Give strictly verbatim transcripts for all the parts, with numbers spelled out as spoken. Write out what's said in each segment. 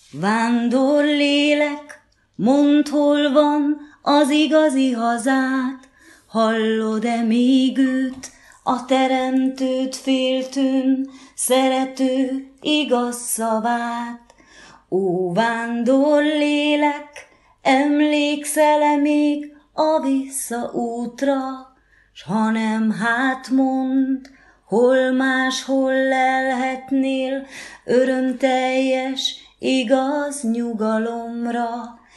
Vándor lélek, mondd, hol van az igazi hazád, hallod-e még őt, a teremtőt féltőn, szerető igaz szavát? Ó, vándor lélek, emlékszel-e még a visszaútra, s ha nem, hát mondd, hol máshol lelhetnél örömteljes, igaz nyugalomra.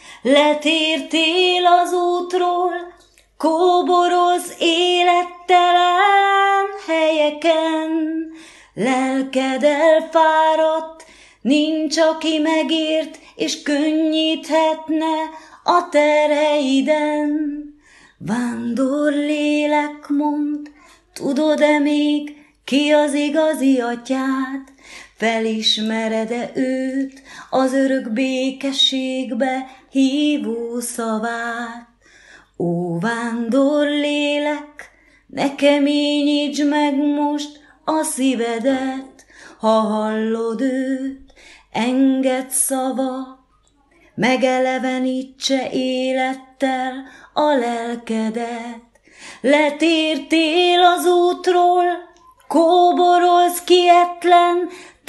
Letértél az útról, kóboroz élettelen helyeken, lelked elfáradt, nincs, aki megért, és könnyíthetne a terheiden. Vándor lélek, mondd, tudod-e még, ki az igazi atyád? Felismered-e őt, az örök békességbe hívó szavát? Ó, vándor lélek, ne keményítsd meg most a szívedet, ha hallod őt, engedd szava, megelevenítse élettel a lelkedet. Letértél az útról, kóboroz kietlen,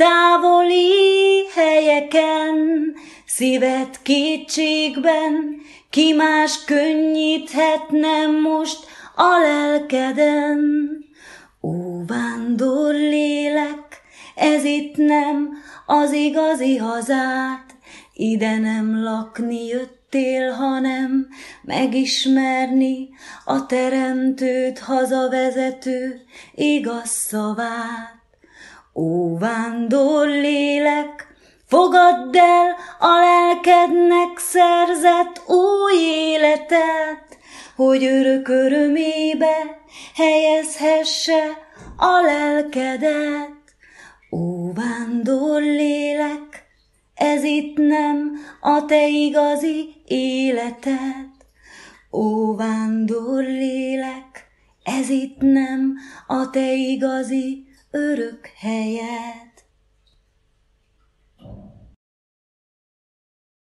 távoli helyeken, szíved kétségben, ki más könnyíthetne most a lelkeden? Ó, vándor lélek, ez itt nem az igazi hazád, ide nem lakni jöttél, hanem megismerni a teremtőt, hazavezető igaz szavát. Ó, vándor lélek, fogadd el a lelkednek szerzett új életet, hogy örök örömébe helyezhesse a lelkedet. Ó, vándor lélek, ez itt nem a te igazi életed. Ó, vándor lélek, ez itt nem a te igazi örök helyed.